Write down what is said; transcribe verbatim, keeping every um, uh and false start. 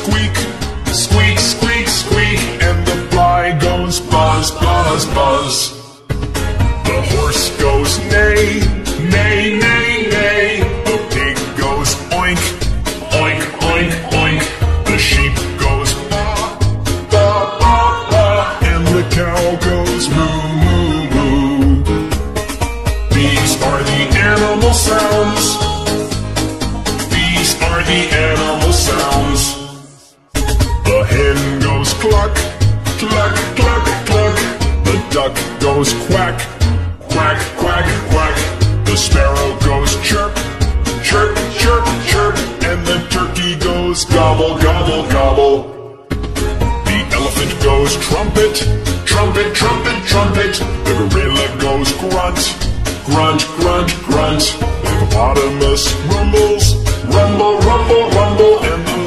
squeak, squeak, squeak, squeak, and the fly goes buzz, buzz, buzz. The horse goes neigh, neigh, neigh, neigh. The pig goes oink, oink, oink, oink. The sheep goes baa, baa, baa, baa, and the cow goes moo, moo, moo. These are the animal sounds. These are the animal sounds. The hen goes cluck, cluck, cluck, cluck. The duck goes quack, quack, quack, quack. The sparrow goes chirp, chirp, chirp, chirp. And the turkey goes gobble, gobble, gobble. The elephant goes trumpet, trumpet, trumpet, trumpet. The gorilla goes grunt, grunt, grunt, grunt. The hippopotamus rumbles, rumble, rumble, rumble. And the